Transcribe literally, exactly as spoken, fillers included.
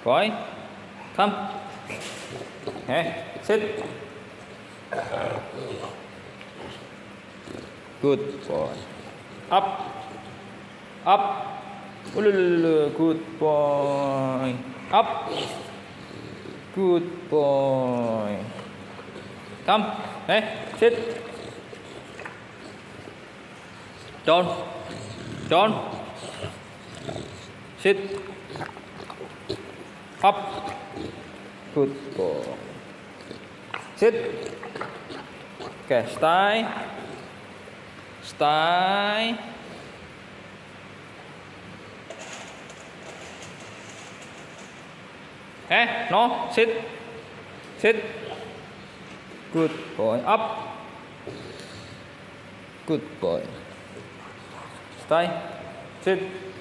boy. Come. Hey, sit. Good boy. Up. Up. Good boy. Up. Good boy. Come. Hey, sit. Down. Down. Sit. Up. Good boy. Sit. Okay, stay. Stay. Hey, no, sit. Sit. Good boy. Up. Good boy. Stay. Sit.